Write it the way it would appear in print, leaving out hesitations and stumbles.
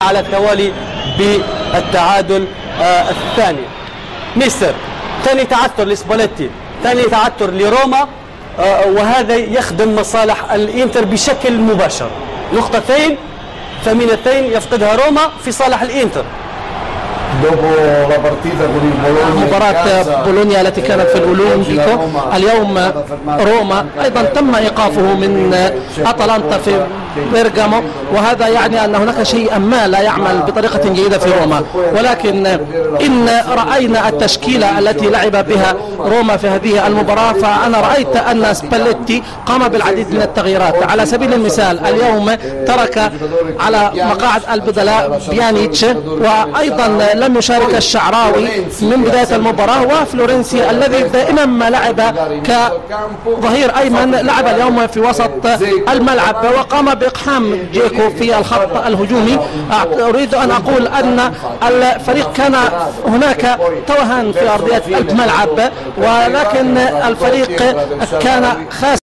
على التوالي بالتعادل الثاني. ميسر ثاني تعثر لسباليتي، ثاني تعثر لروما، وهذا يخدم مصالح الإنتر بشكل مباشر. نقطتين ثمينتين يفقدها روما في صالح الإنتر. مباراة بولونيا التي كانت في الأولمبيكو اليوم، روما أيضا تم إيقافه من أتلانتا في بيرغامو، وهذا يعني أن هناك شيئا ما لا يعمل بطريقة جيدة في روما. ولكن إن رأينا التشكيلة التي لعب بها روما في هذه المباراة، فأنا رأيت أن سباليتي قام بالعديد من التغييرات. على سبيل المثال اليوم ترك على مقاعد البدلاء بيانيتش، وأيضا لم يشارك الشعراوي من بداية المباراة، وفلورنسي الذي دائما ما لعب كظهير أيمن لعب اليوم في وسط الملعب، وقام بإقحام جيكو في الخط الهجومي. أريد أن أقول أن الفريق كان هناك توهان في أرضية الملعب، ولكن الفريق كان خاسر.